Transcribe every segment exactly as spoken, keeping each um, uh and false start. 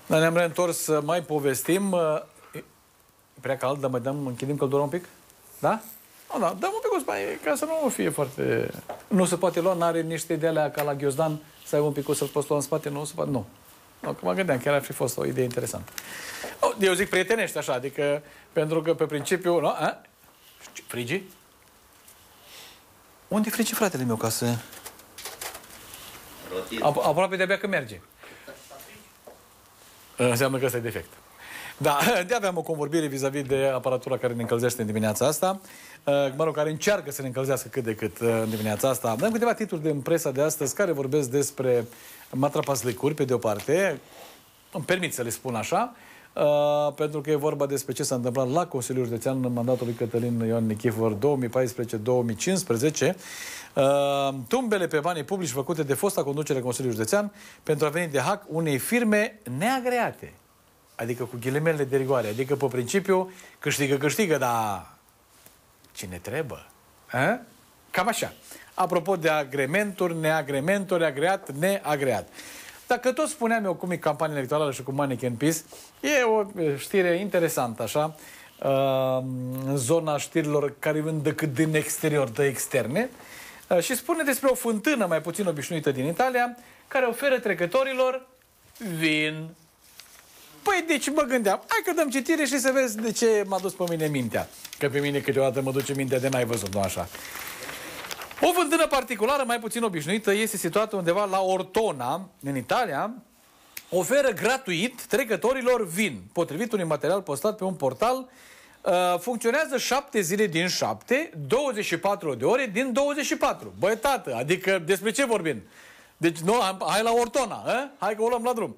Dar ne-am reîntors să mai povestim. E prea cald, dar mai dăm, închidem căldura un pic? Da? O, da, dăm un pic o spaie, ca să nu fie foarte... Nu se poate lua, n-are niște de alea ca la ghiozdan, să ai un pic o să-l poți lua în spate, nu se poate, nu. Nu, că mă gândeam, chiar ar fi fost o idee interesantă. Eu zic prietenești așa, adică, pentru că pe principiu, nu? A? Frigi? Unde e frigi, fratele meu, ca să... Apro aproape de-abia că merge. Înseamnă că ăsta e defect. Da, de aveam o convorbire vis-a-vis -vis de aparatura care ne încălzește în dimineața asta, mă rog, care încearcă să ne încălzească cât de cât în dimineața asta. Avem câteva titluri de presa de astăzi care vorbesc despre matrapaslicuri, pe de o parte, îmi permit să le spun așa, Uh, pentru că e vorba despre ce s-a întâmplat la Consiliul Județean în mandatul lui Cătălin Ioan Nichifor două mii paisprezece două mii cincisprezece. Uh, tumbele pe banii publici făcute de fosta conducere a Consiliului Județean pentru a veni de hack unei firme neagreate. Adică cu ghilimele de rigoare. Adică pe principiu câștigă, câștigă, dar cine trebuie? A? Cam așa. Apropo de agrementuri, neagrementuri, agreat, neagreat. Dacă tot spuneam eu cum e campania electorală și cu Mannequin Peace, e o știre interesantă, așa, în zona știrilor care vin decât din exterior, de externe, și spune despre o fântână mai puțin obișnuită din Italia, care oferă trecătorilor vin. Păi, deci mă gândeam, hai că dăm citire și să vezi de ce m-a dus pe mine mintea. Că pe mine câteodată mă duce mintea de n-ai văzut, nu așa. O fântână particulară, mai puțin obișnuită, este situată undeva la Ortona, în Italia, oferă gratuit trecătorilor vin. Potrivit unui material postat pe un portal, funcționează șapte zile din șapte, douăzeci și patru de ore din douăzeci și patru. Băi, tată, adică despre ce vorbim? Deci, nu, hai la Ortona, a? Hai că o luăm la drum.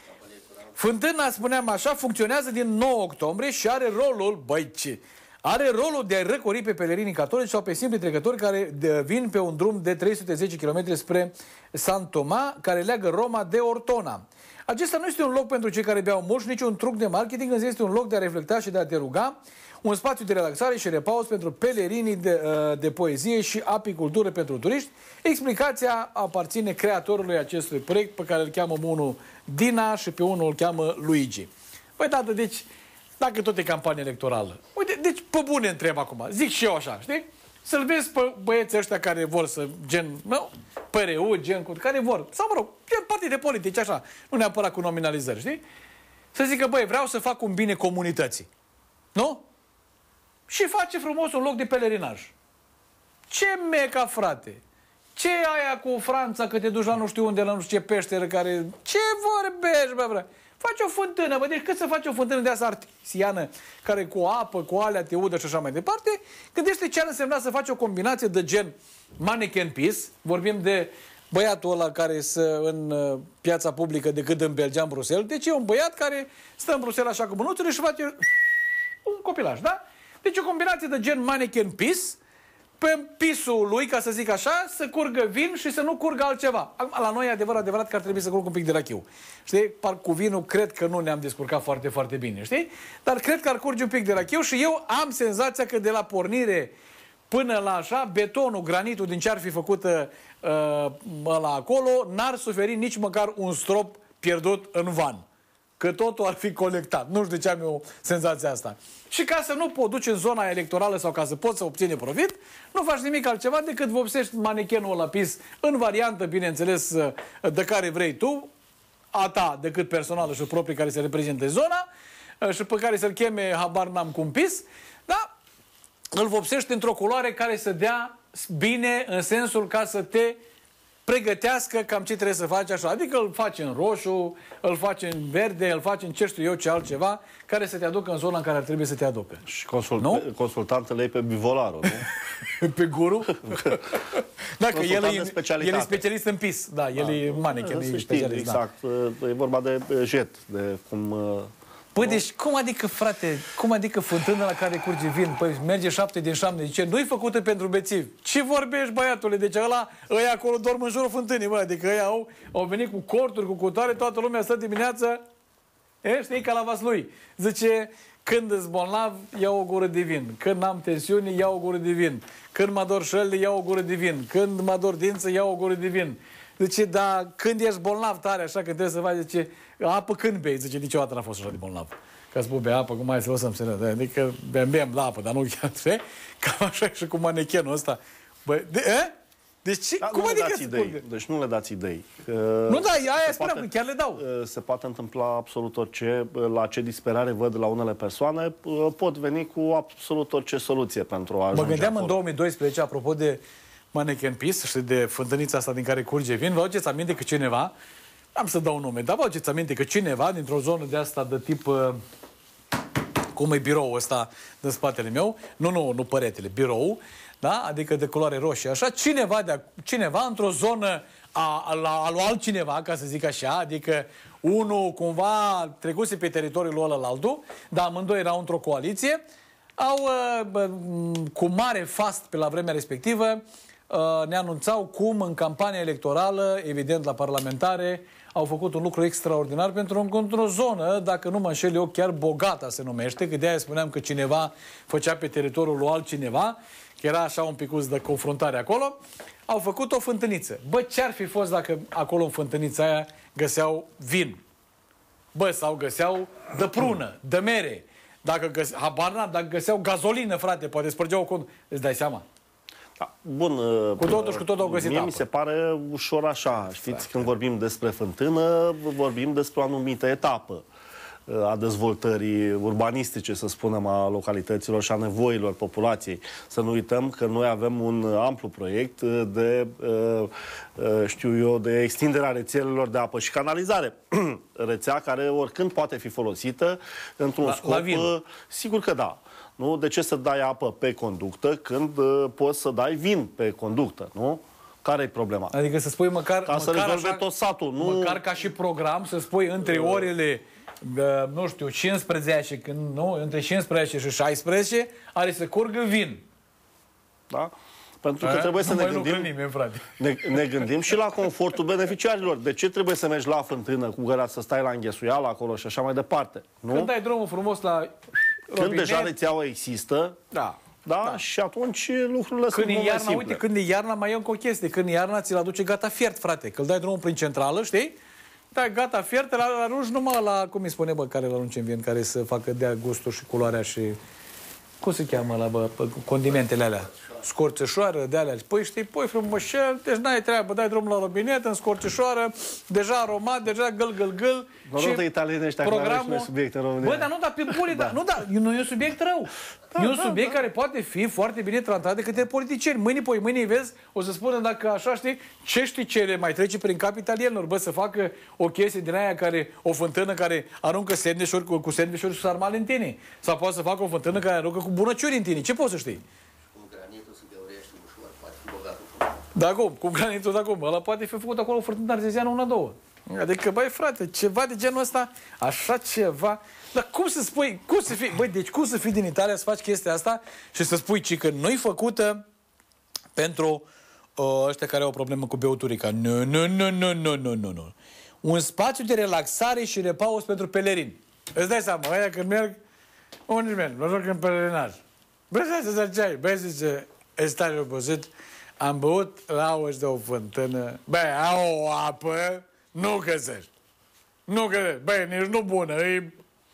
Fântâna, spuneam așa, funcționează din nouă octombrie și are rolul, băi, ce... Are rolul de a răcori pe pelerinii catolici sau pe simpli trecători care vin pe un drum de trei sute zece kilometri spre San Toma, care leagă Roma de Ortona. Acesta nu este un loc pentru cei care beau mult, nici un truc de marketing, însă este un loc de a reflecta și de a te ruga, un spațiu de relaxare și repaus pentru pelerinii de, de poezie și apicultură pentru turiști. Explicația aparține creatorului acestui proiect, pe care îl cheamă unul Dina și pe unul îl cheamă Luigi. Păi, tată, deci... Dacă tot e campanie electorală. Uite, deci pe bune întreb acum. Zic și eu așa, știi? Să-l vezi pe băieții ăștia care vor să, gen, nu? P R U, gen, care vor. Sau, mă rog, gen partide politice, așa. Nu neapărat cu nominalizări, știi? Să zică, băi, vreau să fac un bine comunității. Nu? Și face frumos un loc de pelerinaj. Ce meca, frate! Ce aia cu Franța, că te duci la nu știu unde, la nu știu ce peșteră care... Ce vorbești, bă, bă? Faci o fântână, bă, deci cât să faci o fântână de asta artisiană, care cu apă, cu alea te udă și așa mai departe, gândește ce ar însemna să faci o combinație de gen Mannequin Peace, vorbim de băiatul ăla care este în piața publică decât în Belgia, în Bruxelles, deci e un băiat care stă în Bruxelles așa cu mânuțele și face un copilaj, da? Deci o combinație de gen Mannequin Peace, pe pisul lui, ca să zic așa, să curgă vin și să nu curgă altceva. La noi e adevărat, adevărat că ar trebui să curgă un pic de rachiu. Știi? Par cu vinul, cred că nu ne-am descurcat foarte, foarte bine, știi? Dar cred că ar curge un pic de rachiu și eu am senzația că de la pornire până la așa, betonul, granitul, din ce ar fi făcut uh, ăla acolo, n-ar suferi nici măcar un strop pierdut în van. Că totul ar fi colectat. Nu știu de ce am eu senzația asta. Și ca să nu poți duce în zona electorală sau ca să poți să obține profit, nu faci nimic altceva decât vopsești manechenul ăla pis în variantă, bineînțeles, de care vrei tu, a ta decât personală și proprii care se reprezinte zona și pe care să-l cheme habar n-am cum pis, da? Îl vopsești într-o culoare care să dea bine în sensul ca să te pregătească cam ce trebuie să faci așa. Adică îl faci în roșu, îl faci în verde, îl faci în ce știu eu ce altceva, care să te aducă în zona în care ar trebui să te aducă. Și consult, nu? Consultantele ei pe Bivolaru, nu? Pe guru? Dacă el e, el e specialist în pis. Da, el da, e mannequin, e specialist. Exact. Da. E vorba de jet, de cum... Păi, deci, cum adică, frate, cum adică fântână la care curge vin? Păi merge șapte din șapte, zice, nu-i făcută pentru bețivi. Ce vorbești, băiatule? Deci ăla, ăia acolo dorm în jurul fântânii, bă, adică ăia au, au venit cu corturi, cu cutoare, toată lumea stă dimineața, e, știi, ca la Vaslui. Zice, când îți bolnav, iau o gură de vin. Când am tensiune, iau o gură de vin. Când mă dor șălile, iau o gură de vin. Când mă dor dință, iau o gură de vin. Zice, dar când ești bolnav tare, așa, când trebuie să faci, zice, apă când bei? Zice, niciodată n-a fost așa de bolnav. Ca să spui, bea apă, cum mai să lăsăm să ne... Adică bem, bem la apă, dar nu chiar, știi? Cam așa și cu manechenul ăsta. Băi, de, e? Deci, da, cum nu adică le dați idei. Deci nu le dați idei. Că nu, da, aia spuneam, că chiar le dau. Se poate întâmpla absolut orice. La ce disperare văd la unele persoane, pot veni cu absolut orice soluție pentru a ajunge Mă gândeam acolo. în două mii doisprezece, apropo de Mannequin Peace și de fântânița asta din care curge vin, vă aduceți aminte că cineva, am să dau nume, dar vă aduceți aminte că cineva dintr-o zonă de asta de tip, cum e biroul ăsta din spatele meu, nu, nu, nu păretele, birou, da? Adică de culoare roșie, așa, cineva, de, cineva într-o zonă a, a, a lui altcineva, ca să zic așa, adică unul cumva trecuse pe teritoriul ăla la altul, dar amândoi erau într-o coaliție, au, cu mare fast pe la vremea respectivă, ne anunțau cum în campania electorală, evident la parlamentare, au făcut un lucru extraordinar pentru că într-o zonă, dacă nu mă înșel eu, chiar Bogata se numește, că de-aia spuneam că cineva făcea pe teritoriul lui altcineva, că era așa un picuț de confruntare acolo, au făcut o fântâniță. Bă, ce-ar fi fost dacă acolo în fântânița aia găseau vin? Bă, sau găseau de prună, de mere. Dacă găse... habar n-am, dacă găseau gazolină, frate, poate spărgeau cont. Îți dai seama? Da, bun. Cu totul și cu totul au găsit mie apă. mi se pare ușor așa. Știți, când vorbim despre fântână, vorbim despre o anumită etapă a dezvoltării urbanistice, să spunem, a localităților și a nevoilor populației. Să nu uităm că noi avem un amplu proiect de, știu eu, de extinderea rețelelor de apă și canalizare. Rețea care oricând poate fi folosită într-un la, scop... La vin. Sigur că da. Nu? De ce să dai apă pe conductă când uh, poți să dai vin pe conductă, nu? Care e problema? Adică să spui măcar... Ca să măcar rezolve așa, tot satul, nu... Măcar ca și program, să spui între orele, uh, nu știu, cincisprezece, când, nu? Între cincisprezece și șaisprezece, are să curgă vin. Da? Pentru că A? trebuie să nu ne mai gândim... Nimeni, frate. Ne, ne gândim și la confortul beneficiarilor. De ce trebuie să mergi la fântână cu găra, să stai la înghesuială acolo și așa mai departe? Nu? Când dai drumul frumos la Când robinet, deja rețeaua există, da. da, Da. și atunci lucrurile Când sunt e mult mai iarna, simple. uite, când e iarna mai e încă o chestie. Când e iarna, ți-l aduce gata fiert, frate. Că îl dai drumul prin centrală, știi? Dai gata fiert, la arunci numai la, cum îi spune, bă, care îl arunci în vin, care să facă dea gustul și culoarea și... Cum se cheamă la, bă, condimentele alea? Scorțeșoară, de alea. Păi știi, pui frumușel, deci n-ai treabă, dai drumul la robinet, în scorțeșoară, deja aromat, deja gâl, gâl, gâl. Noroc de italieni ăștia că n-avem și noi subiecte în România. Bă, dar nu, dar pe bune, da. Nu, da, nu e un subiect rău. Da, e un da, subiect da. care poate fi foarte bine tratat de către politicieni. Mâine, poi, mâine vezi, o să spună dacă așa, știi, ce știi ce le mai trece prin cap italienilor, bă, să facă o chestie din aia care, o fântână care aruncă sandvișuri cu, cu sandvișuri și sarmale în tine. Sau poate să facă o fântână care aruncă cu bunăciuri în tine. Ce poți să știi? Da, acum, cu granitul de acum. Ăla poate fi făcut acolo o fântână arteziană, una, două. Adică, băi, frate, ceva de genul ăsta, așa ceva. Dar cum să spui, cum să fii, băi, deci cum să fii din Italia să faci chestia asta și să spui, ci că nu-i făcută pentru uh, ăștia care au o problemă cu beuturica. Nu, nu, nu, nu, nu, nu, nu, nu. Un spațiu de relaxare și repaus pentru pelerini. Îți dai seama, ăia când merg, unde merg? Mă rog în pelerinaj. Băi, să zice ce ai? Băi, zice, ești tare obosit. Am băut la auzi de o fântână. Băi, au o apă, nu găsești. Nu găsești. Băi, nici nu bună, e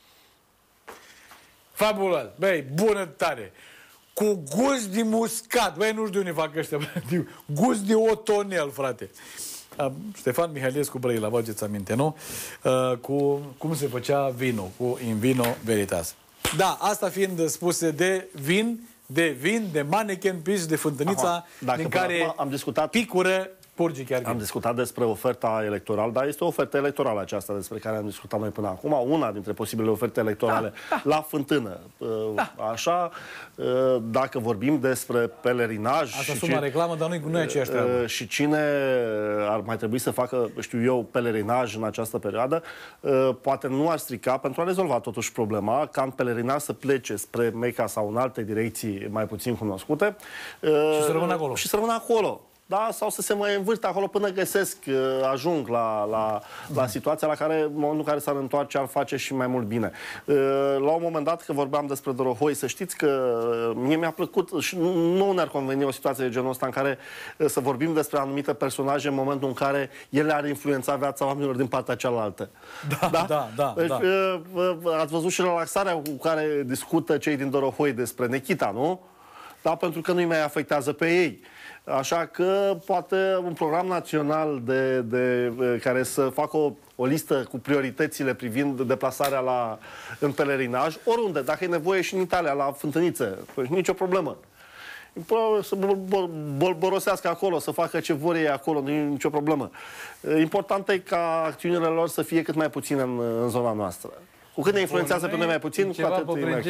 fabulos. Băi, bună tare. Cu gust de muscat. Băi, nu știu unde fac ăștia. Gust de otonel, frate. Ștefan Mihailescu Brăila, vă aduceți aminte, nu? Uh, cu cum se făcea vinul, cu in vino veritas. Da, asta fiind spuse de vin, de vin, de Mannequin Peace, de fântânița din care am discutat, picură curge chiar. Am discutat despre oferta electorală, dar este o ofertă electorală aceasta despre care am discutat noi până acum, una dintre posibile oferte electorale da, da. la fântână. Da. Așa, dacă vorbim despre pelerinaj... Asta sună reclamă, dar nu, nu e aceeași treabă. Și cine ar mai trebui să facă, știu eu, pelerinaj în această perioadă, poate nu ar strica pentru a rezolva totuși problema, ca în pelerinaj să plece spre Mecca sau în alte direcții mai puțin cunoscute și să rămână acolo. Și să rămână acolo. da, sau să se mai învârte acolo până găsesc, ajung la, la, la situația la care, în momentul în care s-ar întoarce, ar face și mai mult bine. La un moment dat, că vorbeam despre Dorohoi, să știți că mie mi-a plăcut și nu ne-ar conveni o situație de genul ăsta în care să vorbim despre anumite personaje în momentul în care ele ar influența viața oamenilor din partea cealaltă. Da, da, da. da, deci, da. Ați văzut și relaxarea cu care discută cei din Dorohoi despre Nechita, nu? Da, pentru că nu-i mai afectează pe ei. Așa că poate un program național de, de, care să facă o, o listă cu prioritățile privind deplasarea la, în pelerinaj, oriunde, dacă e nevoie și în Italia, la Fântâniță, păi nicio problemă. Să bolborosească acolo, să facă ce vor ei acolo, nu e nicio problemă. Important e ca acțiunile lor să fie cât mai puține în, în zona noastră. Cu cât ne influențează pe noi mai puțin, cu atât e mai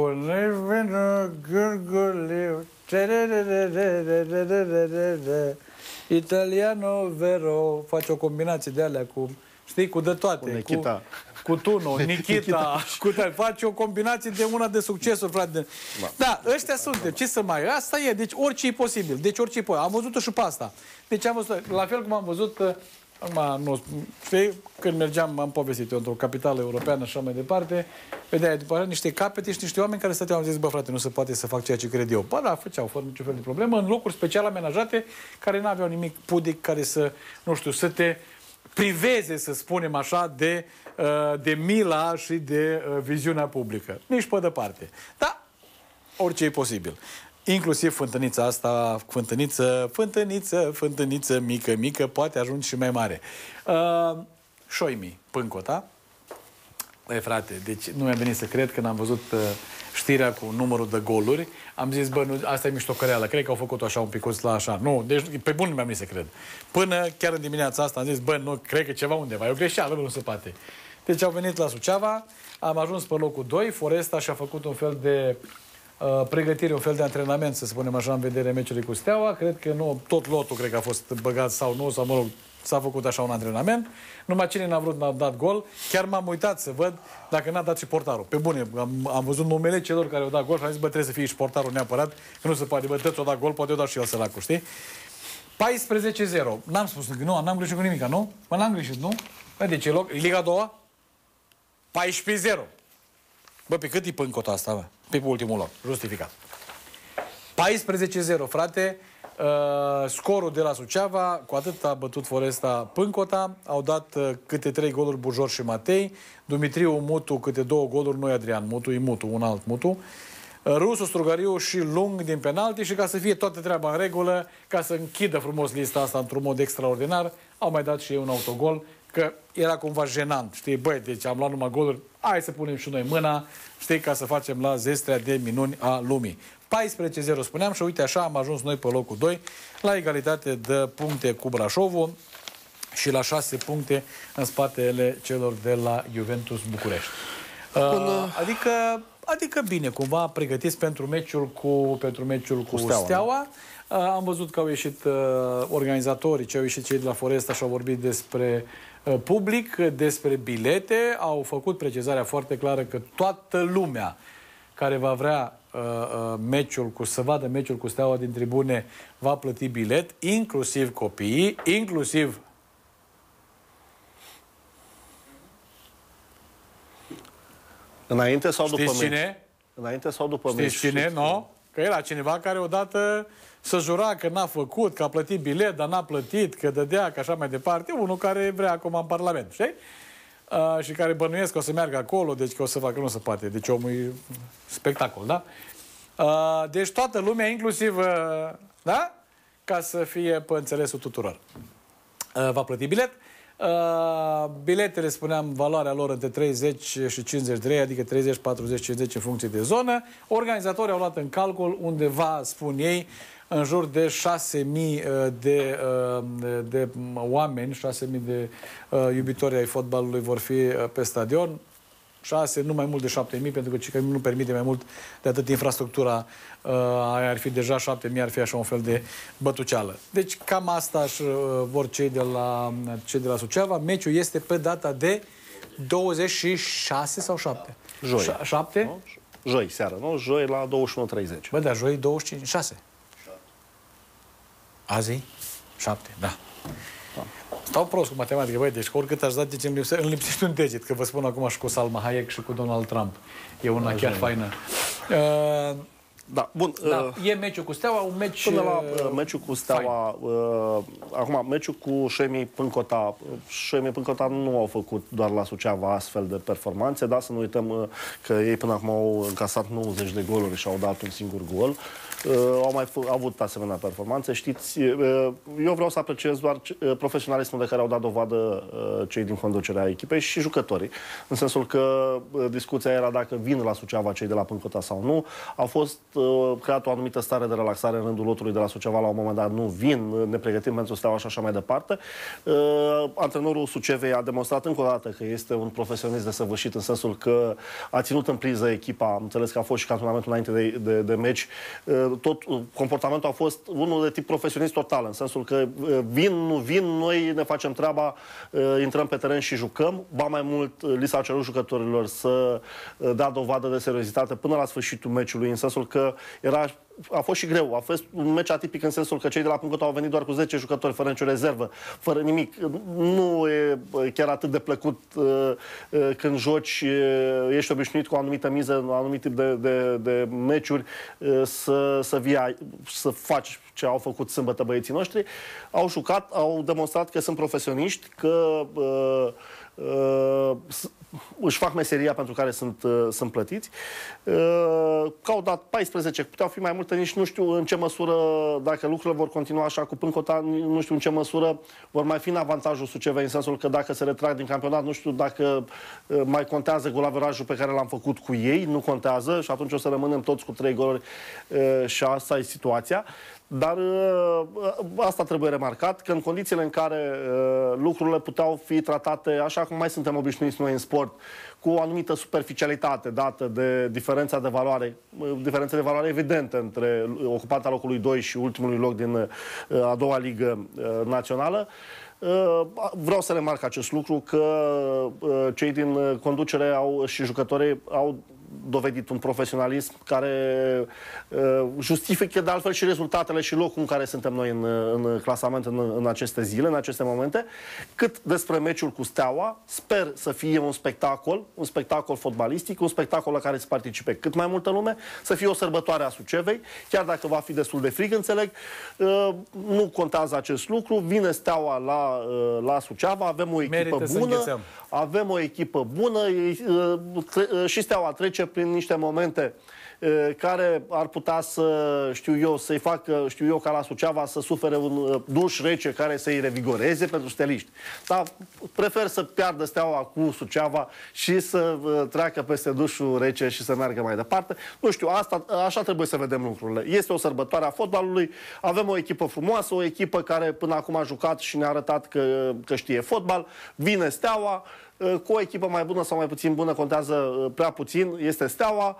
ok. Italiano vero, face o combinație de alea cu, știi, cu de toate, cu, cu, cu Tuno, Nikita, cu, face o combinație de una de succesuri, frate. Da, da, ăștia suntem, ce să mai, asta e, deci orice e posibil, deci orice e posibil. Am văzut-o și pe asta. Deci am văzut, la fel cum am văzut, acum, nu, știi, când mergeam, am povestit eu într-o capitală europeană și așa mai departe, vedeai după aceea niște capete și niște oameni care stăteau, am zis, bă, frate, nu se poate să fac ceea ce cred eu. Ba da, făceau, fără niciun fel de problemă, în locuri special amenajate, care n-aveau nimic pudic, care să, nu știu, să te priveze, să spunem așa, de, de mila și de viziunea publică. Nici pe departe. Da, orice e posibil. Inclusiv fântânița asta, fântâniță, fântâniță, fântâniță mică, mică, poate ajunge și mai mare. Uh, Șoimi, Pâncota. Băi, frate, deci nu mi-a venit să cred când am văzut uh, știrea cu numărul de goluri. Am zis, bă, nu, asta e miștocăreală. Cred că au făcut-o așa un picuț la așa. Nu, deci pe bun nu mi-a venit să cred. Până chiar în dimineața asta am zis, bă, nu, cred că ceva undeva. E o greșeală, nu se poate. Deci au venit la Suceava, am ajuns pe locul doi, Foresta și-a făcut un fel de Uh, pregătire, un fel de antrenament, să spunem așa, în vedere meciului cu Steaua. Cred că nu, tot lotul cred că a fost băgat sau nu, sau mă rog, s-a făcut așa un antrenament. Numai cine n-a vrut n-a dat gol. Chiar m-am uitat să văd dacă n-a dat și portarul. Pe bune, am, am văzut numele celor care au dat gol și am zis, bă, trebuie să fie și portarul neapărat, că nu se poate, bă, tăți o dat gol, poate o dat și el săracul, știi? paisprezece zero. N-am spus, nu, n-am greșit cu nimic, nu? Mă, n-am greșit, nu? Bă, de ce loc? Liga a doua? paisprezece zero. Bă, pe cât e Pâncota asta, bă? Pe ultimul loc, justificat. paisprezece zero, frate. Uh, scorul de la Suceava, cu atât a bătut Foresta Pâncota, au dat uh, câte trei goluri Bujor și Matei, Dumitriu Mutu câte două goluri, noi Adrian Mutu, e Mutu, un alt Mutu, uh, Rusu, Strugariu și Lung din penalti și ca să fie toată treaba în regulă, ca să închidă frumos lista asta într-un mod extraordinar, au mai dat și ei un autogol, că era cumva jenant, știi, băi, deci am luat numai goluri, hai să punem și noi mâna, știi, ca să facem la zestrea de minuni a lumii. paisprezece zero spuneam și uite așa am ajuns noi pe locul doi, la egalitate de puncte cu Brașovul și la șase puncte în spatele celor de la Juventus București. Uh, adică, adică bine, cumva pregătiți pentru meciul cu, pentru meciul cu, cu Steaua. Steaua. Uh, am văzut că au ieșit uh, organizatorii, ce au ieșit cei de la Foresta și au vorbit despre uh, public, despre bilete, au făcut precizarea foarte clară că toată lumea care va vrea uh, uh, meciul cu, să vadă meciul cu Steaua din tribune va plăti bilet, inclusiv copiii, inclusiv înainte sau după Știți cine? Înainte sau după Știți cine? Nu? Că era cineva care odată să jura că n-a făcut, că a plătit bilet, dar n-a plătit, că dădea, că așa mai departe. Unul care vrea acum în Parlament, știi? Uh, și care bănuiesc că o să meargă acolo, deci că o să facă, nu se poate. Deci omul e spectacol, da? Uh, deci toată lumea, inclusiv, uh, da? Ca să fie pe înțelesul tuturor. Uh, va plăti bilet. Uh, biletele, spuneam, valoarea lor între treizeci și cincizeci de lei, adică treizeci, patruzeci, cincizeci în funcție de zonă. Organizatorii au luat în calcul undeva, spun ei, în jur de șase mii de, de, de oameni, șase mii de uh, iubitori ai fotbalului vor fi pe stadion. șase, nu mai mult de șapte mii, pentru că nu permite mai mult de atât infrastructura, uh, ar fi deja șapte mii, ar fi așa un fel de bătuceală. Deci cam asta și, uh, vor cei de, la, cei de la Suceava. Meciul este pe data de douăzeci și șase sau șapte? Joi. șapte? Nu? Joi seara, nu? Joi la douăzeci și unu treizeci. Bă, dar joi douăzeci și cinci, șase. Azi? șapte, da. Stau prost cu matematică, băi, deci oricât aș da, deci îmi lipsește, îmi lipsește un deget, că vă spun acum și cu Salma Hayek și cu Donald Trump. E una chiar faină. Uh, Da, bun. da, uh, e meciul cu Steaua, un meci... Până la uh, meciul cu Steaua, uh, acum, meciul cu Șemi Pâncota, Șemi Pâncota nu au făcut doar la Suceava astfel de performanțe, dar să nu uităm uh, că ei până acum au încasat nouăzeci de goluri și au dat un singur gol. Uh, au mai au avut asemenea performanțe. Știți, uh, eu vreau să apreciez doar uh, profesionalismul de care au dat dovadă uh, cei din conducerea echipei și jucătorii. În sensul că uh, discuția era dacă vin la Suceava cei de la Pâncota sau nu. A fost uh, creat o anumită stare de relaxare în rândul lotului de la Suceava la un moment dat. Nu vin, uh, ne pregătim pentru Steaua și așa mai departe. Uh, antrenorul Sucevei a demonstrat încă o dată că este un profesionist desăvârșit, în sensul că a ținut în priză echipa. Am înțeles că a fost și cantonamentul înainte de, de, de meci. Uh, tot comportamentul a fost unul de tip profesionist total, în sensul că vin, nu vin, noi ne facem treaba, intrăm pe teren și jucăm. Ba mai mult, li s-a cerut jucătorilor să dea dovadă de seriozitate până la sfârșitul meciului, în sensul că era a fost și greu. A fost un meci atipic în sensul că cei de la Pâncota au venit doar cu zece jucători, fără nicio rezervă, fără nimic. Nu e chiar atât de plăcut uh, uh, când joci, uh, ești obișnuit cu o anumită miză, un anumit tip de, de, de meciuri, uh, să, să vii, să faci ce au făcut sâmbătă băieții noștri. Au jucat, au demonstrat că sunt profesioniști, că uh, uh, își fac meseria pentru care sunt, uh, sunt plătiți. Uh, că au dat paisprezece, puteau fi mai multe, nici nu știu în ce măsură, dacă lucrurile vor continua așa cu Pâncota, nu știu în ce măsură vor mai fi în avantajul Sucevei, în sensul că dacă se retrag din campionat, nu știu dacă uh, mai contează golaverajul pe care l-am făcut cu ei, nu contează și atunci o să rămânem toți cu trei goluri uh, și asta e situația. Dar uh, asta trebuie remarcat, că în condițiile în care uh, lucrurile puteau fi tratate așa cum mai suntem obișnuiți noi în sport, cu o anumită superficialitate dată de diferența de valoare, uh, diferența de valoare evidentă între ocuparea locului doi și ultimului loc din uh, a doua ligă uh, națională, uh, vreau să remarc acest lucru, că uh, cei din conducere au, și jucătorii au dovedit un profesionalism care uh, justifică de altfel și rezultatele și locul în care suntem noi în, în clasament în, în aceste zile, în aceste momente. Cât despre meciul cu Steaua, sper să fie un spectacol, un spectacol fotbalistic, un spectacol la care să participe cât mai multă lume, să fie o sărbătoare a Sucevei, chiar dacă va fi destul de frig, înțeleg, uh, nu contează acest lucru, vine Steaua la, uh, la Suceava, avem o echipă Merită bună, avem o echipă bună, uh, uh, și Steaua trece prin niște momente uh, care ar putea să, știu eu, să-i facă, știu eu, ca la Suceava, să sufere un uh, duș rece care să-i revigoreze pentru steliști. Dar prefer să piardă Steaua cu Suceava și să uh, treacă peste dușul rece și să meargă mai departe. Nu știu, asta, așa trebuie să vedem lucrurile. Este o sărbătoare a fotbalului, avem o echipă frumoasă, o echipă care până acum a jucat și ne-a arătat că, că știe fotbal, vine Steaua, cu o echipă mai bună sau mai puțin bună, contează prea puțin, este Steaua.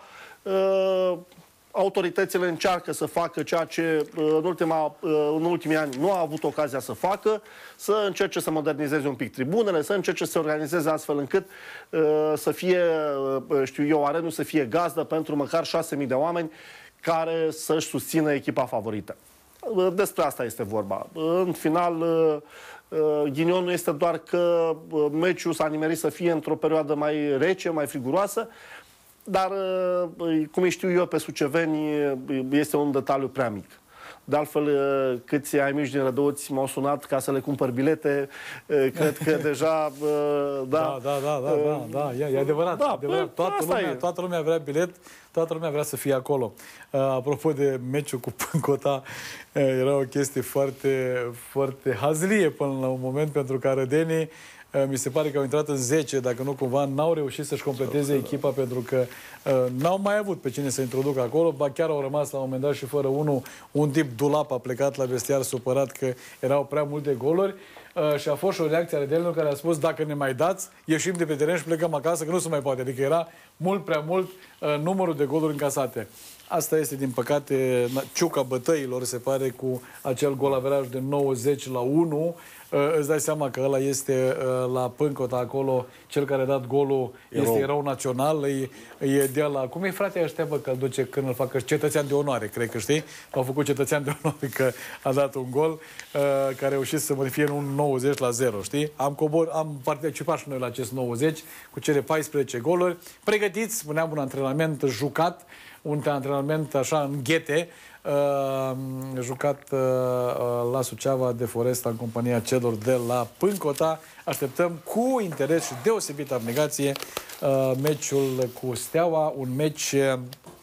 Autoritățile încearcă să facă ceea ce în, ultima, în ultimii ani nu a avut ocazia să facă, să încerce să modernizeze un pic tribunele, să încerce să se organizeze astfel încât să fie, știu eu, arenul să fie gazdă pentru măcar șase mii de oameni care să-și susțină echipa favorită. Despre asta este vorba. În final, ghinionul este doar că meciul s-a nimerit să fie într-o perioadă mai rece, mai friguroasă, dar, cum știu eu, pe suceveni este un detaliu prea mic. De altfel, câți ai mici din Rădăuți m-au sunat ca să le cumpăr bilete, cred că deja... Da, da, da, da, da, da, e, e adevărat. Da, adevărat. Toată, lumea, toată lumea vrea bilet, toată lumea vrea să fie acolo. Apropo de meciul cu Pâncota, era o chestie foarte, foarte hazlie până la un moment, pentru că arădenii, mi se pare că au intrat în zece, dacă nu cumva, n-au reușit să-și completeze echipa, pentru că uh, n-au mai avut pe cine să introducă acolo, ba chiar au rămas la un moment dat și fără unul, un tip dulap a plecat la vestiar supărat că erau prea multe goluri uh, și a fost și o reacție a redelilor care a spus: dacă ne mai dați, ieșim de pe teren și plecăm acasă, că nu se mai poate. Adică era mult prea mult uh, numărul de goluri încasate. Asta este, din păcate, ciuca bătăilor, se pare, cu acel golaveraj de nouăzeci la unu. îți dai seama că ăla este la Pâncota acolo, cel care a dat golul este erou național, e, e de la... Cum e fratele ăștia, bă, că îl duce când îl facă cetățean de onoare, cred că știi? L-au făcut cetățean de onoare că a dat un gol care a reușit să modifice în un nouăzeci la zero, știi? Am, cobor, am participat și noi la acest nouăzeci cu cele paisprezece goluri. Pregătiți, spuneam, un antrenament jucat, un antrenament așa în ghete, Uh, jucat uh, la Suceava de Foresta în compania celor de la Pâncota. Așteptăm cu interes și deosebită abnegație uh, meciul cu Steaua, un meci uh,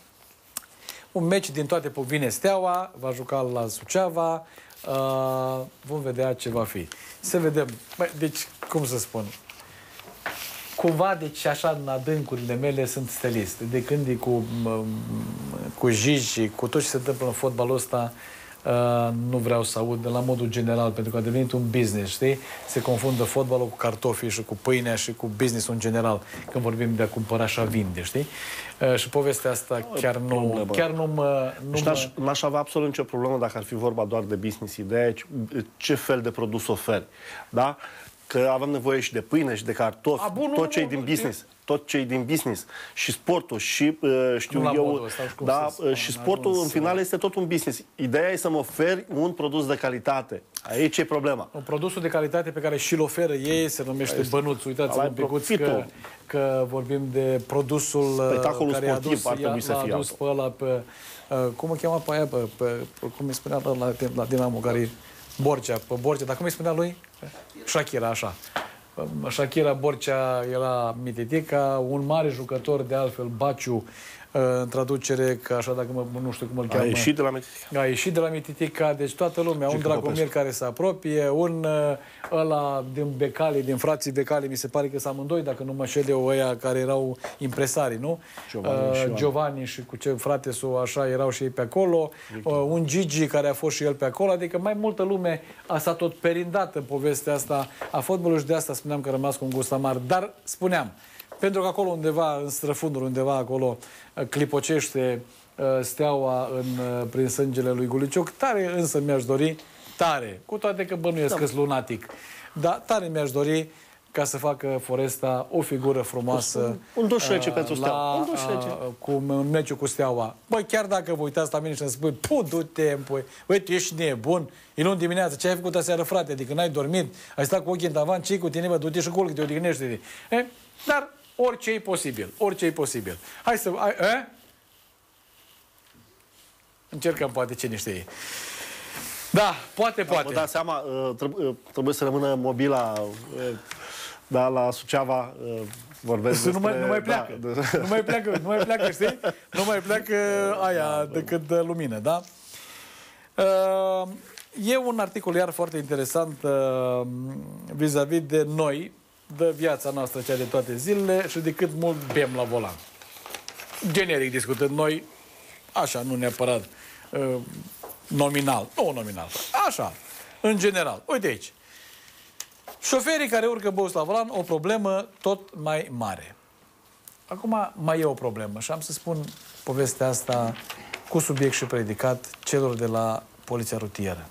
un meci din toate povine Steaua, va juca la Suceava, uh, vom vedea ce va fi. Să vedem. Băi, deci, cum să spun, cumva, deci așa, în adâncurile mele sunt stelist. De când e cu, cu Jiji, cu tot ce se întâmplă în fotbalul ăsta, uh, nu vreau să aud de la modul general, pentru că a devenit un business, știi? Se confundă fotbalul cu cartofii și cu pâinea și cu business în general, când vorbim de a cumpăra și a vinde, știi? Uh, și povestea asta chiar nu, problemă. chiar nu mă... Nu mă... N-aș avea absolut nicio problemă dacă ar fi vorba doar de business. Ideea e ce fel de produs oferi, da? Că avem nevoie și de pâine și de cartofi, A, bun, tot ce e din business, tot ce e din business. Și sportul, și uh, știu eu, modul, da, spun, și sportul ajuns, în final este tot un business. Ideea e să-mi oferi un produs de calitate. Aici e problema. Un produsul de calitate pe care și-l oferă ei se numește este, bănuț. Uitați-vă un picuț că, că vorbim de produsul Spectacolul care sportiv a adus, ar trebui să fie adus pe ăla pe... Uh, cum o cheamă pe aia? Pe, pe, pe, cum îi spunea la, la Dinamo, care Borcea, pe Borcea, dar cum îi spunea lui? Shakira, așa. Shakira Borcea era mititica, un mare jucător, de altfel, Baciu, în traducere, că așa, dacă mă, nu știu cum îl cheamă. A ieșit de la Mititica. A ieșit de la Mititica, deci toată lumea, un Dragomir care se apropie, un ăla din Becali, din frații Becali, mi se pare că sunt amândoi, dacă nu mă șel eu, ăia care erau impresarii, nu? Giovanni, uh, și, Giovanni și cu ce frate sau așa, erau și ei pe acolo. Uh, un Gigi care a fost și el pe acolo, adică mai multă lume a s-a tot perindat în povestea asta a fotbalului și de asta spuneam că a rămas cu un gust amar. Dar spuneam, pentru că acolo undeva, în străfundul undeva acolo, clipocește uh, Steaua în, uh, prin sângele lui Guliciuc. Tare însă mi-aș dori, tare, cu toate că bănuiesc că-s lunatic, dar tare mi-aș dori ca să facă Foresta o figură frumoasă. Un duș rece uh, pentru Steaua. Un duș rece. Uh, cu un meciul cu Steaua. Băi, chiar dacă vă uitați la mine și îmi spui, pu, du-te, pui, băi, tu ești nebun, e luni dimineață, ce ai făcut aseară, frate? Adică n-ai dormit, ai stat cu ochii în tavan, ce cu tine, bă, du-te și culcă, te odihnește. Eh? Dar orice e posibil, orice e posibil. Hai să... Hai, eh? Încercăm poate ce niște ei. Da, poate, poate. Vă dați seama, trebuie să rămână mobila, da, la Suceava, vorbesc despre... Nu mai, nu mai pleacă, da, de... nu mai pleacă, nu mai pleacă, știi? Nu mai pleacă aia decât lumină, da? E un articol iar foarte interesant vis-a-vis -vis de noi, de viața noastră, cea de toate zilele și de cât mult bem la volan. Generic discutând noi, așa, nu neapărat uh, nominal, nu nominal, așa, în general. Uite aici. Șoferii care urcă băuți la volan, o problemă tot mai mare. Acum mai e o problemă și am să spun povestea asta cu subiect și predicat celor de la Poliția Rutieră.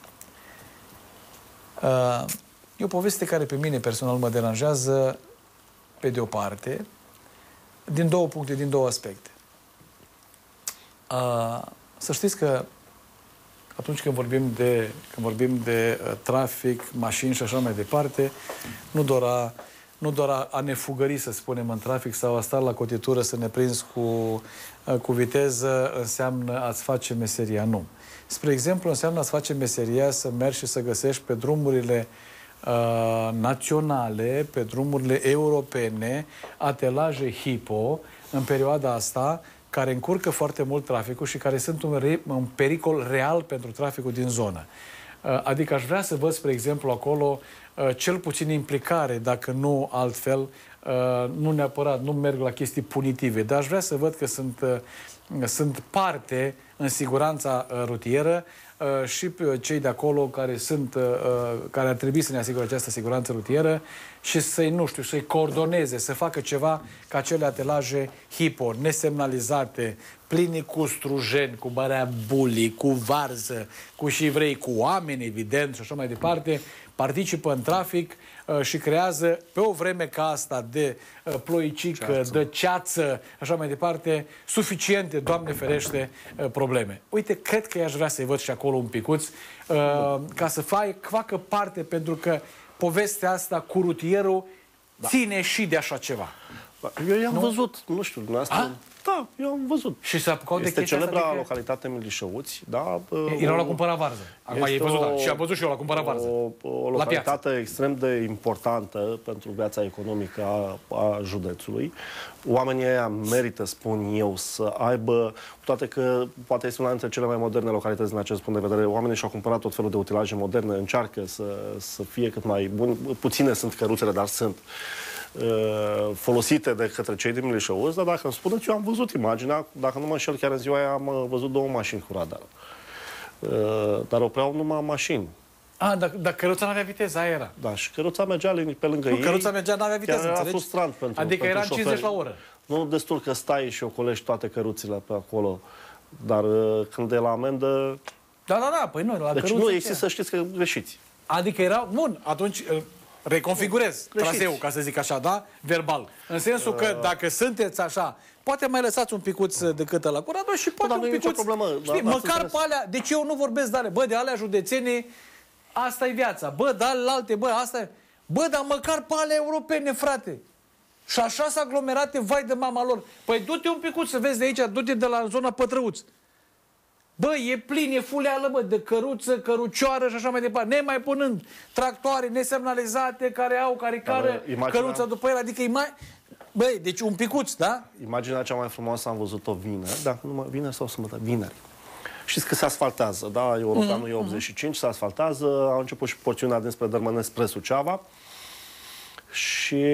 Uh, E o poveste care pe mine personal mă deranjează pe de o parte, din două puncte, din două aspecte. Uh, să știți că atunci când vorbim de, când vorbim de uh, trafic, mașini și așa mai departe, nu doar a, nu doar a, a ne fugări, să spunem, în trafic sau a sta la cotitură să ne prinzi cu, uh, cu viteză înseamnă a-ți face meseria. Nu. Spre exemplu, înseamnă a-ți face meseria să mergi și să găsești pe drumurile Uh, naționale, pe drumurile europene, atelaje hipo, în perioada asta, care încurcă foarte mult traficul și care sunt un, re un pericol real pentru traficul din zonă. Uh, adică aș vrea să văd, spre exemplu, acolo uh, cel puțin implicare, dacă nu altfel, uh, nu neapărat, nu merg la chestii punitive, dar aș vrea să văd că sunt, uh, sunt parte în siguranța uh, rutieră uh, și cei de acolo care sunt, uh, care ar trebui să ne asigure această siguranță rutieră și să-i, nu știu, să-i coordoneze, să facă ceva ca acele atelaje hipo, nesemnalizate, pline cu strujeni, cu bărea bulii, cu varză, cu și vrei, cu oameni, evident, și așa mai departe, participă în trafic uh, și creează pe o vreme ca asta de uh, ploicică, ceață. de ceață, așa mai departe, suficiente, Doamne ferește, uh, probleme. Uite, cred că i-aș vrea să-i văd și acolo un picuț, uh, ca să fac, facă parte, pentru că povestea asta cu rutierul da. ține și de așa ceva. Eu i-am văzut, nu știu, dumneavoastră. Da, eu am văzut. Și s-a apucat de chestia celebra asta de că... localitate Milișăuți, da. Erau la cumpărat varză. Acum ai văzut, da. Și am văzut și eu la cumpărat varză. O, o localitate extrem de importantă pentru viața economică a, a județului. Oamenii ăia merită, spun eu, să aibă, cu toate că poate este una dintre cele mai moderne localități din acest punct de vedere. Oamenii și-au cumpărat tot felul de utilaje moderne, încearcă să, să fie cât mai buni. Puține sunt căruțele, dar sunt folosite de către cei din Milișăuți, dar dacă îmi spuneți, eu am văzut imaginea, dacă nu mă înșel, chiar în ziua aia am văzut două mașini cu radar. Dar opreau numai mașini. A, dar, dar căruța n-avea viteză, aia era. Da, și căruța mergea pe lângă nu, ei. Căruța mergea, n-avea viteză, chiar era înțelegi? frustrant pentru Adică pentru era cincizeci la oră. Nu destul că stai și ocolești toate căruțile pe acolo, dar când e la amendă... Da, da, da, păi nu, la deci căruță... nu, există să știți că greșiți. Adică era... Bun, atunci... reconfigurez traseul, ca să zic așa, da? Verbal. În sensul că dacă sunteți așa, poate mai lăsați un picuț decât ăla cu Radu și poate un picuț... Problemă, știi, da, măcar pe alea... Deci eu nu vorbesc de alea. Bă, de alea județene, asta e viața. Bă, de alea alte, bă, asta e... Bă, dar măcar pe alea europene, frate. Și așa s-a aglomerate, vai de mama lor. Păi du-te un picuț să vezi de aici, du-te de la zona Pătrăuț. Bă, e plin, e fuleală, bă, de căruță, cărucioară și așa mai departe. Nemai punând tractoare nesemnalizate care au, care cară imaginea... căruța după el. Adică e mai... Băi, deci un picuț, da? Imaginea cea mai frumoasă am văzut-o vineri, da, numai vineri sau sâmbătă, vineri. Știți că se asfaltează, da? Europeanul mm-hmm. e optzeci și cinci, se asfaltează, a început și porțiunea dinspre Dărmănesc spre Suceava. Și...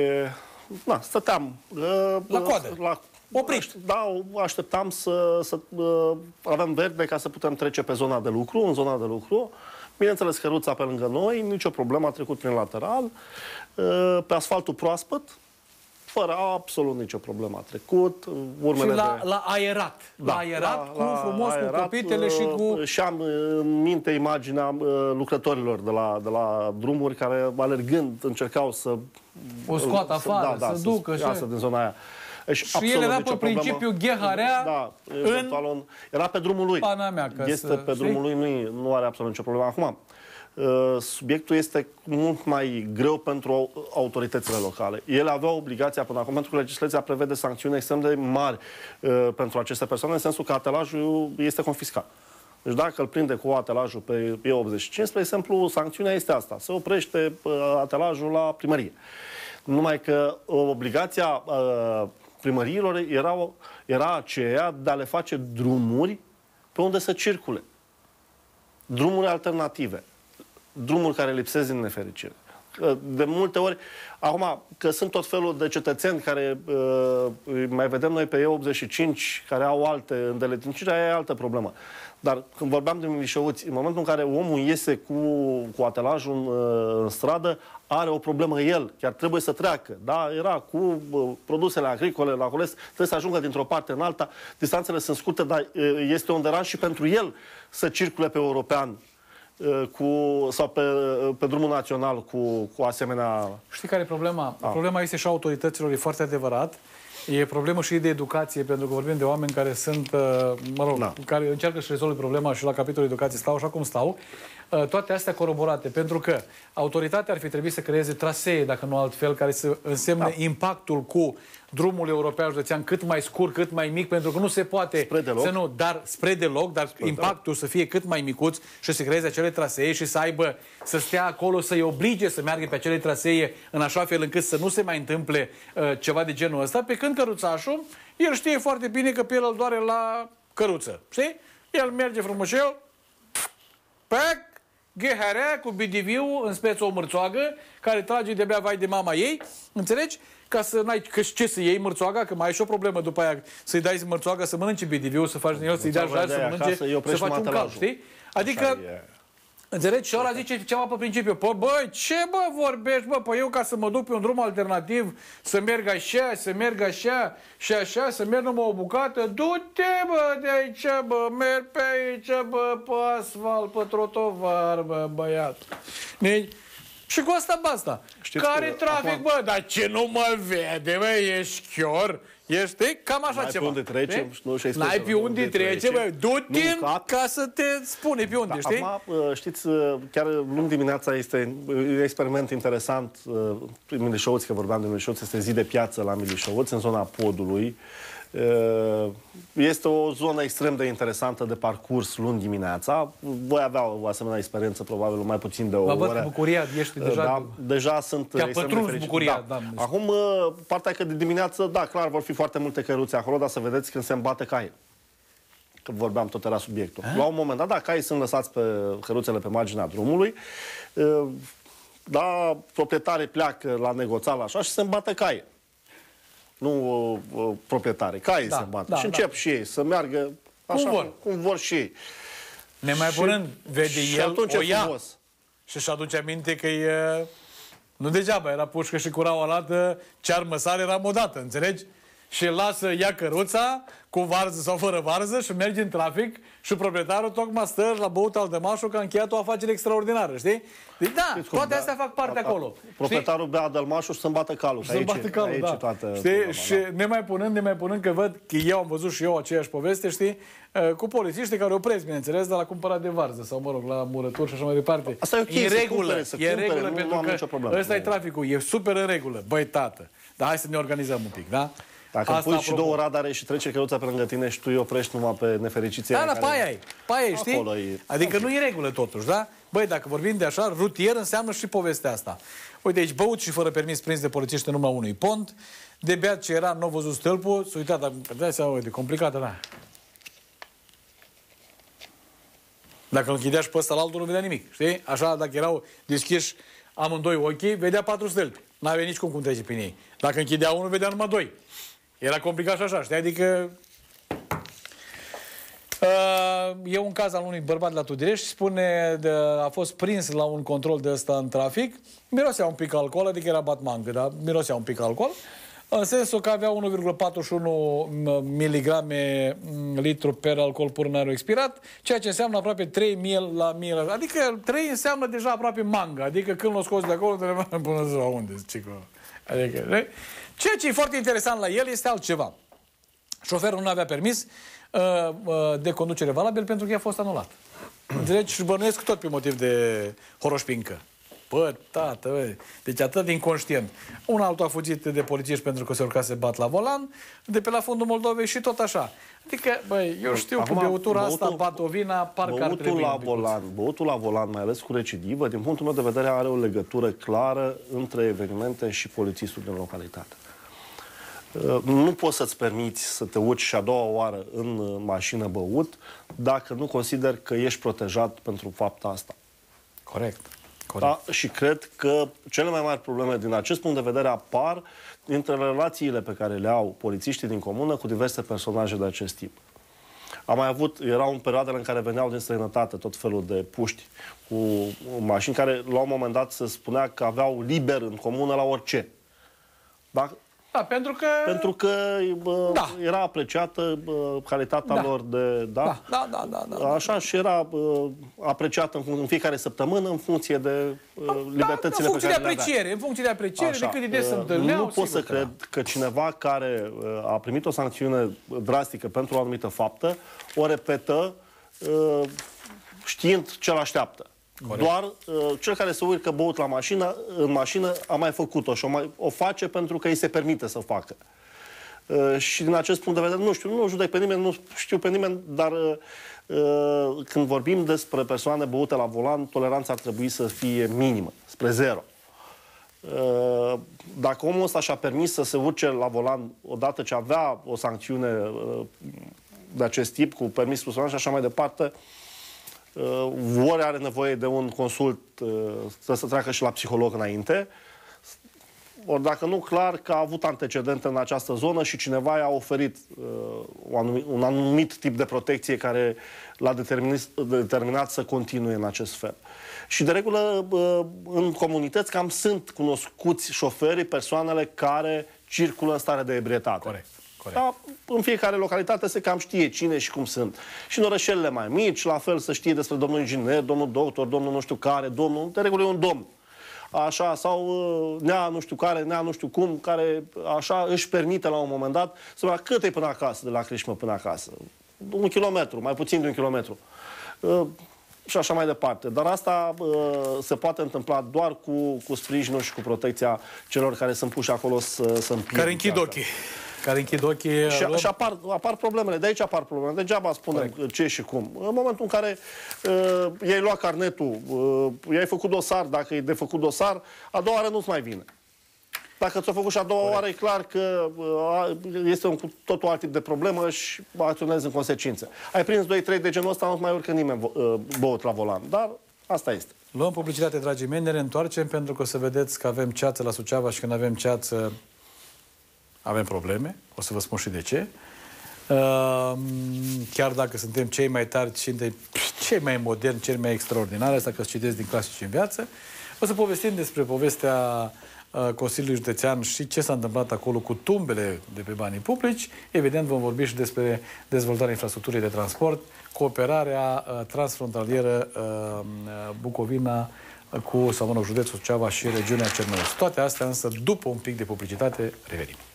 Na, stăteam... La coadă. La... Oprit. Da, așteptam să, să uh, avem verde ca să putem trece pe zona de lucru, în zona de lucru. Bineînțeles, căruța pe lângă noi, nicio problemă, a trecut prin lateral. Uh, pe asfaltul proaspăt, fără absolut nicio problemă a trecut. Urmele și la, de... la aerat. Da, la aerat, la, cu la frumos, aerat, cu copitele și cu... Și am în minte imaginea lucrătorilor de la, de la drumuri care, alergând, încercau să... O scoată afară, da, da, să ducă. Să iasă din zona aia. Și, și el era pe principiu gheharea da, în... Era pe drumul lui. Mea, este să... pe drumul lui, nu, nu are absolut nicio problemă. Acum, subiectul este mult mai greu pentru autoritățile locale. Ele aveau obligația până acum, pentru că legislația prevede sancțiuni extrem de mari uh, pentru aceste persoane, în sensul că atelajul este confiscat. Deci dacă îl prinde cu atelajul pe E optzeci și cinci, spre exemplu, sancțiunea este asta. Se oprește uh, atelajul la primărie. Numai că uh, obligația uh, primăriilor era, era aceea de a le face drumuri pe unde să circule. Drumuri alternative. Drumuri care lipsesc din nefericire. De multe ori, acum că sunt tot felul de cetățeni care uh, mai vedem noi pe E optzeci și cinci, care au alte îndeletniciri, aia e altă problemă. Dar când vorbeam de Milișăuți, în momentul în care omul iese cu, cu atelajul în, în stradă, are o problemă el, chiar trebuie să treacă. Da? Era cu uh, produsele agricole la Coles, trebuie să ajungă dintr-o parte în alta, distanțele sunt scurte, dar uh, este un deranj și pentru el să circule pe european cu, sau pe, pe drumul național cu, cu asemenea... Știi care e problema? A. Problema este și a autorităților, e foarte adevărat. E problemă și de educație, pentru că vorbim de oameni care sunt, mă rog, da. care încearcă să rezolve problema și la capitolul educație stau așa cum stau. Toate astea coroborate, pentru că autoritatea ar fi trebuit să creeze trasee, dacă nu altfel, care să însemne da. impactul cu drumul european județean cât mai scurt, cât mai mic, pentru că nu se poate să nu, dar spre deloc, dar spre impactul deloc. Să fie cât mai micuț și să creeze acele trasee și să aibă, să stea acolo, să-i oblige să meargă pe acele trasee în așa fel încât să nu se mai întâmple uh, ceva de genul ăsta, pe când căruțașul, el știe foarte bine că pe el îl doare la căruță, știi? El merge frumușel, pec, gheharea cu B D V-ul în speță o mărțoagă, care trage de-abia vai de mama ei, înțelegi? Ca să n-ai, că ce să iei mărțoaga, că mai ai și o problemă după aia, să-i dai mărțoaga, să mănânce B D V-ul, să faci din el, să-i dea jar, să mănânce, să faci un cal, știi? Adică, Înțelegi? Și ăla zice ceva pe principiu. Păi, băi, ce bă vorbești, bă? Păi eu ca să mă duc pe un drum alternativ, să merg așa, să merg așa și așa, să merg numai o bucată, du-te, bă, de aici, bă, merg pe aici, bă, pe asfalt, pe trotovar, bă, băiat. Deci, și cu asta basta. Știți care trafic, acum... bă? Dar ce nu mă vede, bă? Ești chior? Ești cam așa ceva. N-ai pe unde trecem. N-ai pe unde trece, bă. Du-te ca să te spune pe unde, da, știi? Acum, știți, chiar luni dimineața este un experiment interesant. Milișăuți, că vorbeam de Milișăuți, este zi de piață la Milișăuți, în zona Podului. Este o zonă extrem de interesantă de parcurs luni dimineața. Voi avea o asemenea experiență, probabil mai puțin de o oră. Mă văd bucuria, ești deja... Da, deja sunt extrem de fericit. Bucuria, da. Da. Acum, partea că de dimineață, da, clar, vor fi foarte multe căruțe acolo, dar să vedeți când se îmbate caii. Că vorbeam, tot era subiectul. A? La un moment dat, da, caii sunt lăsați pe căruțele pe marginea drumului, da, proprietarii pleacă la negoțal așa și se îmbate caii. Nu uh, proprietare, caii da, se bată. Da, și încep da. și ei să meargă așa cum vor, cum vor și ei. Nemaipărând, vede și el, atunci o ia frumos. Și își aduce aminte că e... Nu degeaba, era pușcă și cura o lată, ce armăsare era modată, înțelegi? Și lasă, ia căruța, cu varză sau fără varză și merge în trafic și proprietarul tocmai stă la băut al dămașul că a încheiat o afacere extraordinară, știi? Deci da, știți toate cum, astea da, fac parte da, acolo. Proprietarul bea dălmașul și să-mi bată calul. Să-mi bată calul, aici, da. Toată știi? Problema, și da. nemaipunând, nemaipunând că văd că eu am văzut și eu aceeași poveste, știi? Cu polițiștii care opresc, bineînțeles, de la cumpărat de varză sau, mă rog, la murături și așa mai departe. Asta e ok, e regulă, cumpere, să e cumpere, regulă nu, pentru nu că ăsta e traficul, e super în regulă. Băi, tată, dar hai să ne organizăm un pic, da? Dacă asta pui și două radare și trece căruța pe lângă tine și tu îi oprești numai pe nefericiții. Da, da, pe aia e, pe aia e, știi? E... Adică nu e regulă totuși, da? Băi, dacă vorbim de așa, rutier înseamnă și povestea asta. Uite, aici băut și fără permis prins de polițiști în urma unui pont, de beat ce era, nu a văzut stâlpul, s-a uitat, dar dai seama, uite, complicată, da. Dacă îl închidea și pe ăsta la altul, nu vedea nimic, știi? Așa, dacă erau deschiși amândoi ochii, vedea patru stâlpi. N-avea nici cum cum trece prin ei. Dacă închidea unul, vedea numai doi. Era complicat și așa, știi? Adică... Uh, e un caz al unui bărbat la Tudirești și spune de, a fost prins la un control de ăsta în trafic. Mirosea un pic alcool, adică era batmangă, dar mirosea un pic alcool. În sensul că avea unu virgulă patruzeci și unu miligrame litru per alcool pur în aerul expirat, ceea ce înseamnă aproape trei mii la mie. Adică trei înseamnă deja aproape manga. Adică când l-o scoți de acolo, te rămâne până ziua unde, cico. Adică, ceea ce e foarte interesant la el este altceva. Șoferul nu avea permis uh, uh, de conducere valabil pentru că i-a fost anulat. Înțelegi? Și bănuiesc tot pe motiv de horoșpincă. Bă, tată, bă. Deci atât de inconștient. Un altul a fugit de polițiști pentru că se urca să bat la volan, de pe la fundul Moldovei și tot așa. Adică, băi, eu știu acum, că beutura băutul, asta, batovina, parcă ar trebui la volan, băutul la volan, mai ales cu recidivă, din punctul meu de vedere, are o legătură clară între evenimente și polițistul din localitate. Nu poți să-ți permiți să te urci și a doua oară în mașină băut dacă nu consideri că ești protejat pentru fapta asta. Corect. Da, și cred că cele mai mari probleme din acest punct de vedere apar dintre relațiile pe care le au polițiștii din comună cu diverse personaje de acest tip. Am mai avut, erau în perioadele în care veneau din străinătate tot felul de puști cu mașini care la un moment dat se spunea că aveau liber în comună la orice. Da? Da, pentru că... Pentru că bă, da. era apreciată bă, calitatea da. lor de... Da? Da, da, da, da, da. Așa și era bă, apreciată în, în fiecare săptămână în funcție de bă, libertățile da, pe care de apreciere, în funcție de apreciere, Așa. de cât de des se întâlneau. Nu pot să cred că cineva care a primit o sancțiune drastică pentru o anumită faptă o repetă știind ce l-așteaptă. Corect. Doar uh, cel care se urcă băut la mașină, în mașină a mai făcut-o și o, mai, o face pentru că îi se permite să o facă. Uh, și din acest punct de vedere, nu știu, nu judec pe nimeni, nu știu pe nimeni, dar uh, uh, când vorbim despre persoane băute la volan, toleranța ar trebui să fie minimă, spre zero. Uh, dacă omul ăsta și-a permis să se urce la volan odată ce avea o sancțiune uh, de acest tip, cu permis personal și așa mai departe, Uh, ori are nevoie de un consult, uh, să, să treacă și la psiholog înainte, ori dacă nu, clar că a avut antecedente în această zonă și cineva i-a oferit uh, un anumit tip de protecție care l-a determinat, determinat să continue în acest fel. Și de regulă, uh, în comunități cam sunt cunoscuți șoferii, persoanele care circulă în stare de ebrietate. Corect. Corect. Da, în fiecare localitate se cam știe cine și cum sunt. Și în orășelele mai mici, la fel, să știe despre domnul inginer, domnul doctor, domnul nu știu care, domnul, de regulă e un domn. Așa, sau nea nu știu care, nea nu știu cum, care așa își permite la un moment dat să vadă cât e până acasă, de la Crișmă până acasă. Un kilometru, mai puțin de un kilometru. Și așa mai departe. Dar asta se poate întâmpla doar cu, cu sprijinul și cu protecția celor care sunt puși acolo să, să împiedice. Care închid ochii. Care închid ochii. Și, luăm... și apar, apar problemele. De aici apar problemele. Degeaba spunem Corect. ce și cum. În momentul în care uh, i-ai luat carnetul, uh, i-ai făcut dosar, dacă e de făcut dosar, a doua oară nu-ți mai vine. Dacă ți-o făcut și a doua Corect. oară, e clar că uh, este un cu totul alt tip de problemă și acționezi în consecințe. Ai prins doi trei de genul ăsta, nu mai urcă nimeni uh, băut la volan. Dar asta este. Luăm publicitate, dragii mei, ne reîntoarcem pentru că o să vedeți că avem ceață la Suceava și când avem ceață avem probleme. O să vă spun și de ce. Chiar dacă suntem cei mai tari, cei mai moderni, cei mai extraordinari, asta că citesc din Clasici în viață, o să povestim despre povestea Consiliului Județean și ce s-a întâmplat acolo cu tumbele de pe banii publici. Evident, vom vorbi și despre dezvoltarea infrastructurii de transport, cooperarea transfrontalieră Bucovina cu, sau mă rog, județul Suceava și regiunea Cernăuți. Toate astea însă, după un pic de publicitate, revenim.